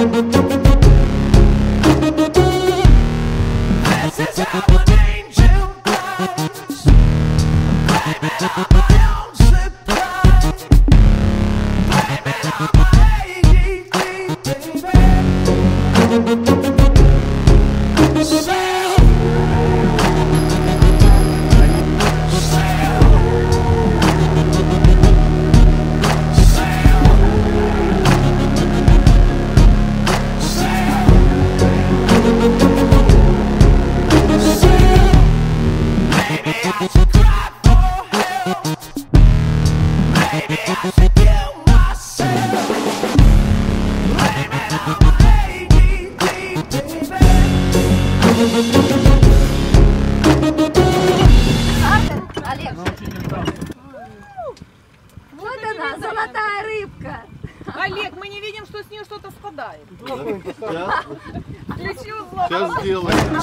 This is how an angel goes. Blame it on my own surprise. Blame it on my ADD, baby. Sail. I should cry for help. Maybe I should kill myself. Blame it on my ADD, baby. Олег, вот она, золотая рыбка. Олег, мы не видим, что с нее что-то спадает. Ключи узлом. Сейчас сделаем.